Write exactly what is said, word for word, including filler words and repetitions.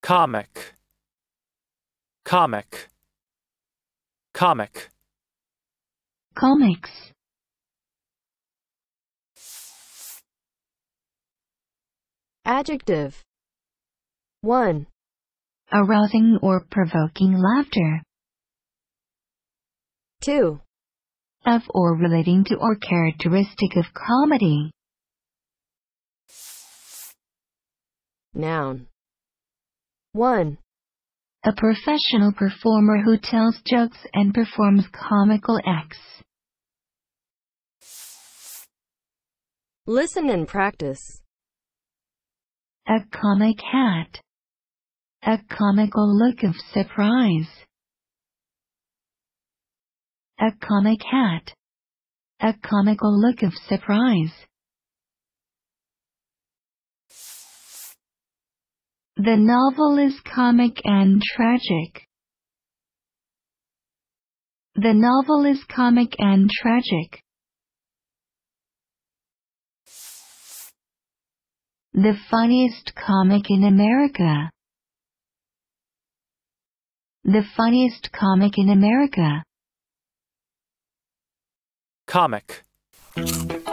comic, comic, comic. Comics. Adjective. one. Arousing or provoking laughter. two. Of or relating to or characteristic of comedy. Noun. one. A professional performer who tells jokes and performs comical acts. Listen and practice. A comic hat. A comical look of surprise. A comic hat. A comical look of surprise. The novel is comic and tragic. The novel is comic and tragic. The funniest comic in America. The funniest comic in America. Comic.